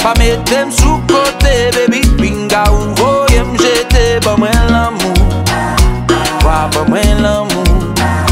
Pa metem sou kote, baby, pinga ou voyem jete. Ba mwen l'amour, wa ba mwen l'amour.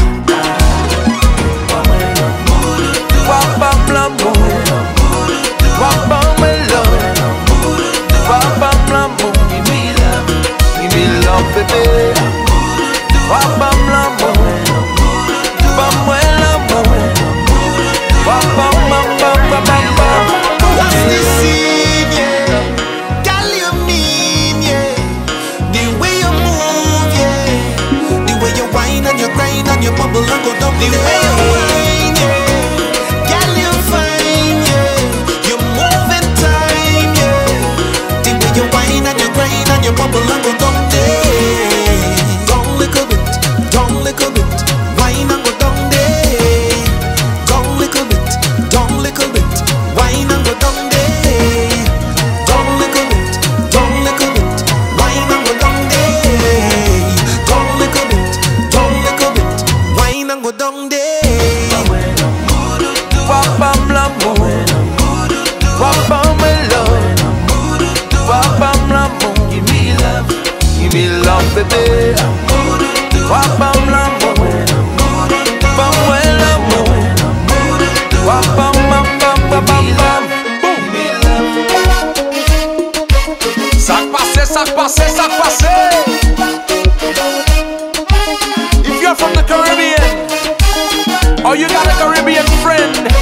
Wa bam l'amour, wa bam mwen l'amour. Wa bam l'amour, give me love, baby. Wa bam l'amour, bam mwen l'amour. Wa bam bam bam bam bam bam. What's the scene, yeah? Girl, you mean, yeah? The way you move, yeah. The way you whine and you grind and you bubble and go down. The way you whine, yeah. Girl, you fine, yeah. You move in time, yeah. The way you whine and you grind and you bubble and go down there. Down little bit, whine and go down there. Down little bit, whine and go down there. Down little bit, whine and go down there. Down little bit, whine and go down there. Wapam l'amour, wapam love, wapam l'amour. Give me love, baby. Wapam l'amour, wapam l'amour, wapam bam bam bam bam bam. Sac passé. If you're from the Caribbean, or you got a Caribbean friend,